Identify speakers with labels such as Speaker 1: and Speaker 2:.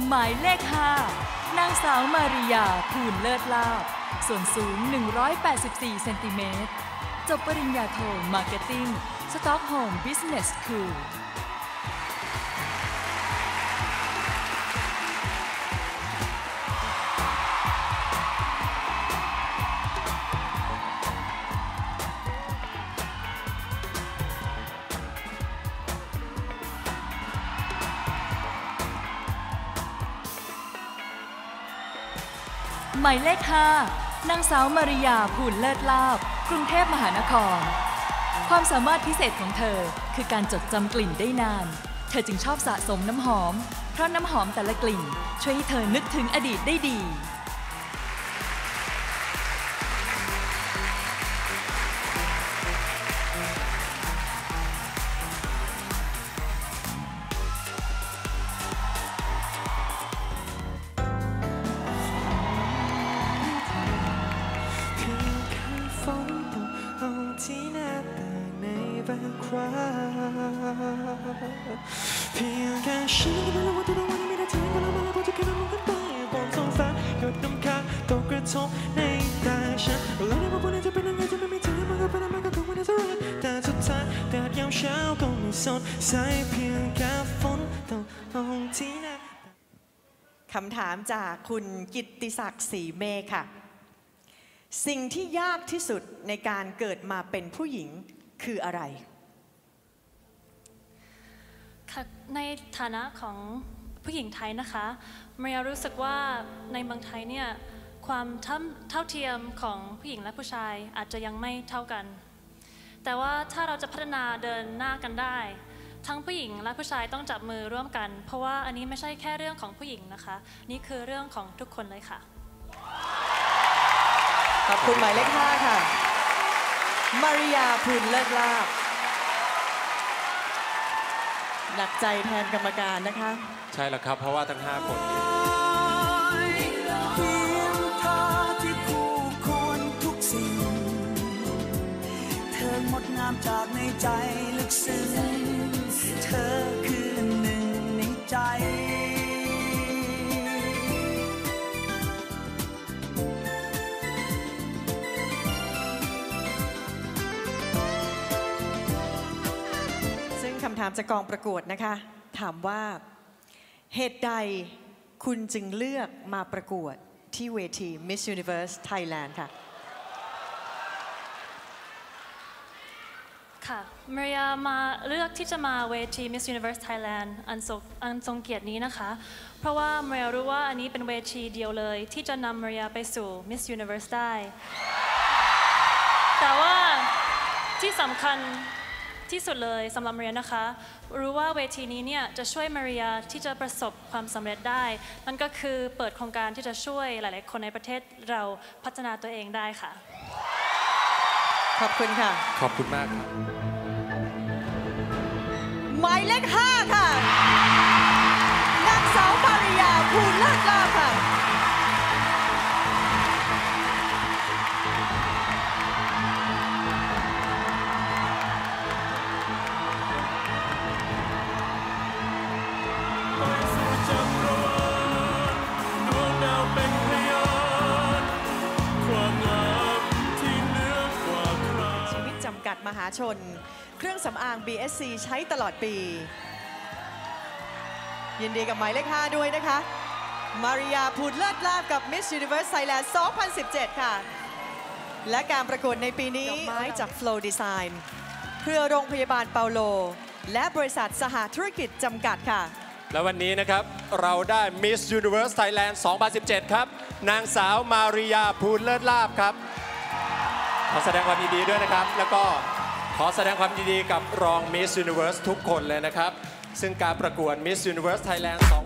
Speaker 1: หมายเลข 5 นางสาวมาริยาภูลเลิศลาภส่วนสูง 184 เซนติเมตรจบปริญญาโทมาร์เก็ตติ้งสต็อกโฮล์มบิสเนสสคูลหมายเลข 5 นางสาวมาริยาภูลเลิศลาภกรุงเทพมหานครความสามารถพิเศษของเธอคือการจดจำกลิ่นได้นานเธอจึงชอบสะสมน้ำหอมเพราะน้ำหอมแต่ละกลิ่นช่วยให้เธอนึกถึงอดีตได้ดี
Speaker 2: เพียงแค่ฉันก็ไม่รู้ว่าตัววันนี้ไม่ได้ทิ้งก็แล้วมาแล้วพอจะแค่นั้นมันก็ไปบนท้องฟ้าหยดน้ำค้างตกกระทบในตาฉันแล้วในวันพรุ่งนี้จะเป็นยังไงจะไม่มีเธอมันก็เป็นอะไรก็คงไม่ได้สักวันแต่สุดท้ายแดดยามเช้าก็ไม่สดใสเพียงแค่ฝนตกลงที่หน้าคำถามจากคุณกิตติศักดิ์ศรีเมฆค่ะสิ่งที่ยากที่สุดในการเกิดมาเป็นผู้หญิงคืออะไร
Speaker 3: ในฐานะของผู้หญิงไทยนะคะมาริยารู้สึกว่าในเมืองไทยเนี่ยความเท่าเทียมของผู้หญิงและผู้ชายอาจจะยังไม่เท่ากันแต่ว่าถ้าเราจะพัฒนาเดินหน้ากันได้ทั้งผู้หญิงและผู้ชายต้องจับมือร่วมกันเพราะว่าอันนี้ไม่ใช่แค่เรื่องของผู้หญิงนะคะนี่คือเรื่องของทุกคนเลยค่ะ
Speaker 2: ขอบคุณหมายเลข 5 ค่ะมาริยาภูลเลิศลาภหนักใจแทนกรรมการนะคะ
Speaker 4: ใช่แล้วครับเพราะว่าทั้ง5คนนี้
Speaker 5: เพียงเธอที่คู่ควรทุกสิ่งเธองดงามจากในใจลึกซึ้งเธอคือหนึ่งในใจ
Speaker 2: คำถามจากกองประกวดนะคะถามว่าเหตุใดคุณจึงเลือกมาประกวดที่เวที Miss Universe Thailand ค่ะ
Speaker 3: ค่ะมาริยามาเลือกที่จะมาเวที Miss Universe Thailand อันทรงเกียรตินี้นะคะเพราะว่ามาริยารู้ว่าอันนี้เป็นเวทีเดียวเลยที่จะนำมาริยาไปสู่ Miss Universe ได้แต่ว่าที่สำคัญที่สุดเลยสำหรับมาริยานะคะรู้ว่าเวทีนี้เนี่ยจะช่วยมาริยาที่จะประสบความสำเร็จได้นั่นก็คือเปิดโครงการที่จะช่วยหลายๆคนในประเทศเราพัฒนาตัวเองได้ค่ะ
Speaker 2: ขอบคุณค่ะ
Speaker 4: ขอบคุณมากครับ
Speaker 2: หมายเลข 5 ค่ะนางสาวมาริยาภูลเลิศลาภค่ะมหาชนเครื่องสำอาง BSC ใช้ตลอดปียินดีกับหมายเลข 5 ด้วยนะคะมาริยาภูลเลิศลาภกับ Miss Universe Thailand 2017 ค่ะและการประกวดในปีนี้ดอกไม้จาก Flow Design เครือโรงพยาบาลเปาโลและบริษัทสหธุรกิจจำกัดค่ะ
Speaker 4: และวันนี้นะครับเราได้ Miss Universe Thailand 2017 ครับนางสาวมาริยาภูลเลิศลาภครับขอแสดงความยินดีด้วยนะครับแล้วก็ขอแสดงความยินดีกับรอง Miss Universe ทุกคนเลยนะครับซึ่งการประกวด Miss Universe Thailand